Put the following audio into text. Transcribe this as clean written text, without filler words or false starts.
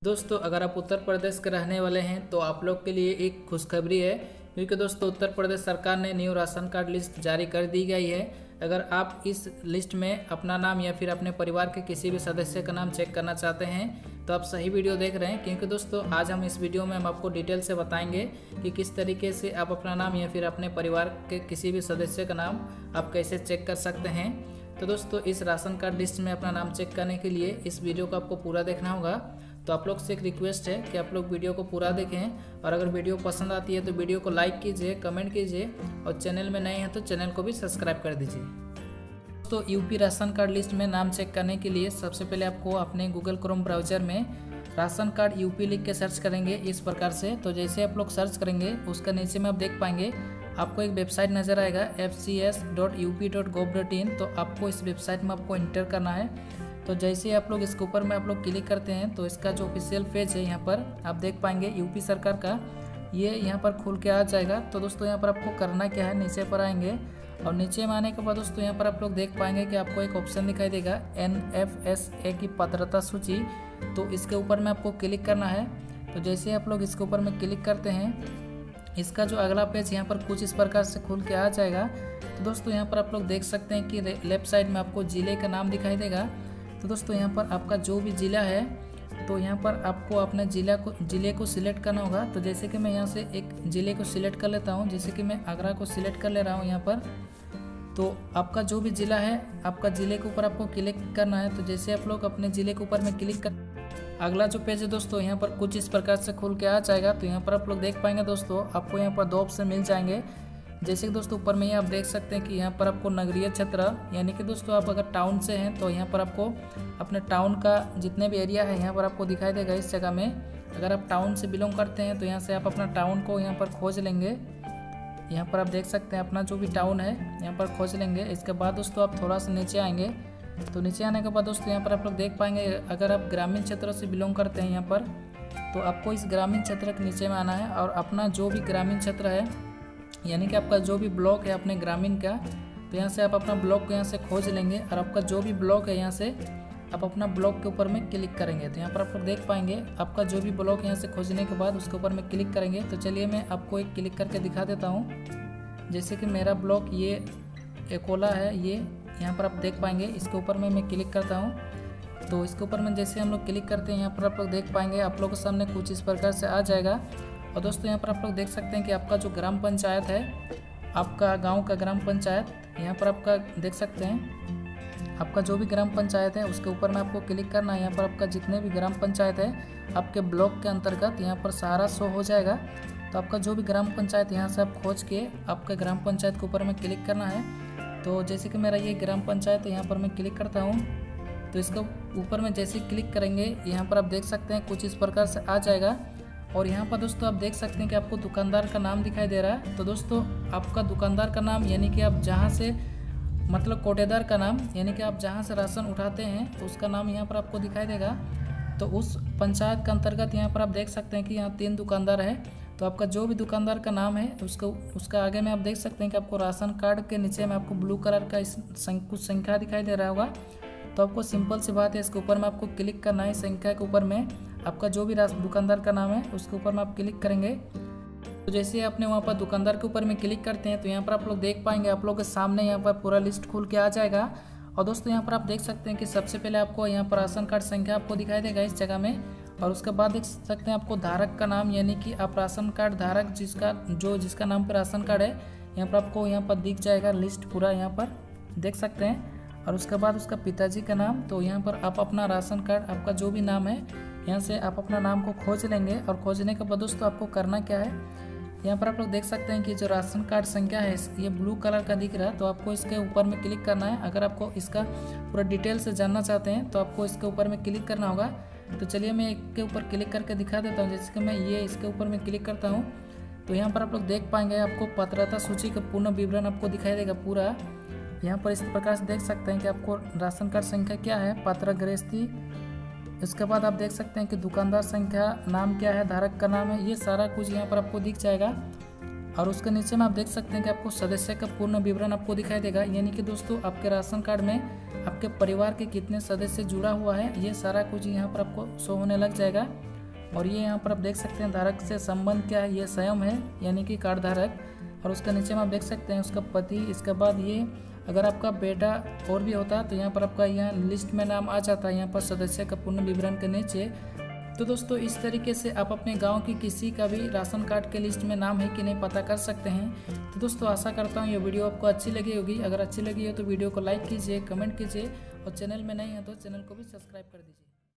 दोस्तों अगर आप उत्तर प्रदेश के रहने वाले हैं तो आप लोग के लिए एक खुशखबरी है, क्योंकि दोस्तों उत्तर प्रदेश सरकार ने न्यू राशन कार्ड लिस्ट जारी कर दी गई है। अगर आप इस लिस्ट में अपना नाम या फिर अपने परिवार के किसी भी सदस्य का नाम चेक करना चाहते हैं तो आप सही वीडियो देख रहे हैं, क्योंकि दोस्तों आज हम इस वीडियो में हम आपको डिटेल से बताएंगे कि किस तरीके से आप अपना नाम या फिर अपने परिवार के किसी भी सदस्य का नाम आप कैसे चेक कर सकते हैं। तो दोस्तों इस राशन कार्ड लिस्ट में अपना नाम चेक करने के लिए इस वीडियो को आपको पूरा देखना होगा। तो आप लोग से एक रिक्वेस्ट है कि आप लोग वीडियो को पूरा देखें, और अगर वीडियो पसंद आती है तो वीडियो को लाइक कीजिए, कमेंट कीजिए, और चैनल में नए हैं तो चैनल को भी सब्सक्राइब कर दीजिए। तो यूपी राशन कार्ड लिस्ट में नाम चेक करने के लिए सबसे पहले आपको अपने गूगल क्रोम ब्राउज़र में राशन कार्ड यूपी लिख के सर्च करेंगे इस प्रकार से। तो जैसे आप लोग सर्च करेंगे उसका नीचे में आप देख पाएंगे आपको एक वेबसाइट नज़र आएगा fcs.up.gov.in। तो आपको इस वेबसाइट में आपको इंटर करना है। तो जैसे ही आप लोग इसके ऊपर में आप लोग क्लिक करते हैं तो इसका जो ऑफिशियल पेज है यहाँ पर आप देख पाएंगे यूपी सरकार का, ये यहाँ पर खुल के आ जाएगा। तो दोस्तों यहाँ पर आपको करना क्या है, नीचे पर आएंगे और नीचे में आने के बाद दोस्तों यहाँ पर आप लोग देख पाएंगे कि आपको एक ऑप्शन दिखाई देगा NFSA की पात्रता सूची। तो इसके ऊपर में आपको क्लिक करना है। तो जैसे आप लोग इसके ऊपर में क्लिक करते हैं इसका जो अगला पेज यहाँ पर कुछ इस प्रकार से खुल के आ जाएगा। तो दोस्तों यहाँ पर आप लोग देख सकते हैं कि लेफ्ट साइड में आपको ज़िले का नाम दिखाई देगा। तो दोस्तों यहाँ पर आपका जो भी ज़िला है तो यहाँ पर आपको अपने ज़िले को सिलेक्ट करना होगा। तो जैसे कि मैं यहाँ से एक ज़िले को सिलेक्ट कर लेता हूँ, जैसे कि मैं आगरा को सिलेक्ट कर ले रहा हूँ यहाँ पर। तो आपका जो भी ज़िला है आपका ज़िले के ऊपर आपको क्लिक करना है। तो जैसे आप लोग अपने ज़िले के ऊपर में क्लिक कर, अगला जो पेज है दोस्तों यहाँ पर कुछ इस प्रकार से खुल के आ जाएगा। तो यहाँ पर आप लोग देख पाएंगे दोस्तों आपको यहाँ पर दो ऑप्शन मिल जाएंगे। जैसे कि दोस्तों ऊपर में ही आप देख सकते हैं कि यहाँ पर आपको नगरीय क्षेत्र, यानी कि दोस्तों आप अगर टाउन से हैं तो यहाँ पर आपको अपने टाउन का जितने भी एरिया है यहाँ पर आपको दिखाई देगा। इस जगह में अगर आप टाउन से बिलोंग करते हैं तो यहाँ से आप अपना टाउन को यहाँ पर खोज लेंगे। यहाँ पर आप देख सकते हैं अपना जो भी टाउन है यहाँ पर खोज लेंगे। इसके बाद दोस्तों आप थोड़ा सा नीचे आएंगे। तो नीचे आने के बाद दोस्तों यहाँ पर आप लोग देख पाएंगे अगर आप ग्रामीण क्षेत्र से बिलोंग करते हैं यहाँ पर तो आपको इस ग्रामीण क्षेत्र के नीचे में आना है और अपना जो भी ग्रामीण क्षेत्र है यानी कि आपका जो भी ब्लॉक है अपने ग्रामीण का, तो यहाँ से आप अपना ब्लॉक को यहाँ से खोज लेंगे और आपका जो भी ब्लॉक है यहाँ से आप अपना ब्लॉक के ऊपर में क्लिक करेंगे। तो यहाँ पर आप लोग देख पाएंगे आपका जो भी ब्लॉक यहाँ से खोजने के बाद उसके ऊपर में क्लिक करेंगे। तो चलिए मैं आपको एक क्लिक करके दिखा देता हूँ। जैसे कि मेरा ब्लॉक ये अकोला है, ये यहाँ पर आप देख पाएंगे, इसके ऊपर में मैं क्लिक करता हूँ। तो इसके ऊपर में जैसे हम लोग क्लिक करते हैं यहाँ पर आप लोग देख पाएंगे आप लोगों के सामने कुछ इस प्रकार से आ जाएगा। और दोस्तों यहाँ पर आप लोग देख सकते हैं कि आपका जो ग्राम पंचायत है, आपका गांव का ग्राम पंचायत यहाँ पर आपका देख सकते हैं आपका जो भी ग्राम पंचायत है उसके ऊपर में आपको क्लिक करना है। यहाँ पर आपका जितने भी ग्राम पंचायत है आपके ब्लॉक के अंतर्गत यहाँ पर सारा शो हो जाएगा। तो आपका जो भी ग्राम पंचायत यहाँ से आप खोज के आपके ग्राम पंचायत के ऊपर में क्लिक करना है। तो जैसे कि मेरा ये ग्राम पंचायत है यहाँ पर मैं क्लिक करता हूँ। तो इसका ऊपर में जैसे क्लिक करेंगे यहाँ पर आप देख सकते हैं कुछ इस प्रकार से आ जाएगा। और यहाँ पर दोस्तों आप देख सकते हैं कि आपको दुकानदार का नाम दिखाई दे रहा है। तो दोस्तों आपका दुकानदार का नाम यानी कि आप जहाँ से मतलब कोटेदार का नाम यानी कि आप जहाँ से राशन उठाते हैं उसका नाम यहाँ पर आपको दिखाई देगा। तो उस पंचायत के अंतर्गत यहाँ पर आप देख सकते हैं कि यहाँ 3 दुकानदार है। तो आपका जो भी दुकानदार का नाम है उसका आगे में आप देख सकते हैं कि आपको राशन कार्ड के नीचे में आपको ब्लू कलर का कुछ संख्या दिखाई दे रहा होगा। तो आपको सिंपल सी बात है, इसके ऊपर में आपको क्लिक करना है। संख्या के ऊपर में आपका जो भी दुकानदार का नाम है उसके ऊपर में आप क्लिक करेंगे। तो जैसे ही आपने वहाँ पर दुकानदार के ऊपर में क्लिक करते हैं तो यहाँ पर आप लोग देख पाएंगे आप लोग के सामने यहाँ पर पूरा लिस्ट खुल के आ जाएगा। और दोस्तों यहाँ पर आप देख सकते हैं कि सबसे पहले आपको यहाँ पर राशन कार्ड संख्या आपको दिखाई देगा इस जगह में, और उसके बाद देख सकते हैं आपको धारक का नाम यानी कि आप राशन कार्ड धारक जिसका नाम पर राशन कार्ड है यहाँ पर आपको यहाँ पर दिख जाएगा लिस्ट पूरा यहाँ पर देख सकते हैं। और उसके बाद उसका पिताजी का नाम, तो यहाँ पर आप अपना राशन कार्ड आपका जो भी नाम है यहाँ से आप अपना नाम को खोज लेंगे। और खोजने के बाद दोस्तों आपको करना क्या है, यहाँ पर आप लोग देख सकते हैं कि जो राशन कार्ड संख्या है ये ब्लू कलर का दिख रहा है। तो आपको इसके ऊपर में क्लिक करना है। अगर आपको इसका पूरा डिटेल से जानना चाहते हैं तो आपको इसके ऊपर में क्लिक करना होगा। तो चलिए मैं एक के ऊपर क्लिक करके दिखा देता हूँ। जैसे कि मैं ये इसके ऊपर में क्लिक करता हूँ तो यहाँ पर आप लोग देख पाएंगे आपको पात्रता सूची का पूर्ण विवरण आपको दिखाई देगा पूरा। यहाँ पर इस प्रकार से देख सकते हैं कि आपको राशन कार्ड संख्या क्या है, पात्र गृहस्थी, इसके बाद आप देख सकते हैं कि दुकानदार संख्या, नाम क्या है, धारक का नाम है, ये सारा कुछ यहाँ पर आपको दिख जाएगा। और उसके नीचे में आप देख सकते हैं कि आपको सदस्य का पूर्ण विवरण आपको दिखाई देगा, यानी कि दोस्तों आपके राशन कार्ड में आपके परिवार के कितने सदस्य जुड़ा हुआ है ये सारा कुछ यहाँ पर आपको शो होने लग जाएगा। और ये यहाँ पर आप देख सकते हैं धारक से संबंध क्या है, ये स्वयं है यानी कि कार्ड धारक। और उसके नीचे में आप देख सकते हैं उसका पति। इसके बाद ये अगर आपका बेटा और भी होता तो यहाँ पर आपका यहाँ लिस्ट में नाम आ जाता है, यहाँ पर सदस्य का पूर्ण विवरण के नीचे। तो दोस्तों इस तरीके से आप अपने गांव की किसी का भी राशन कार्ड के लिस्ट में नाम है कि नहीं पता कर सकते हैं। तो दोस्तों आशा करता हूँ ये वीडियो आपको अच्छी लगी होगी। अगर अच्छी लगी हो तो वीडियो को लाइक कीजिए, कमेंट कीजिए और चैनल में नए हैं तो चैनल को भी सब्सक्राइब कर दीजिए।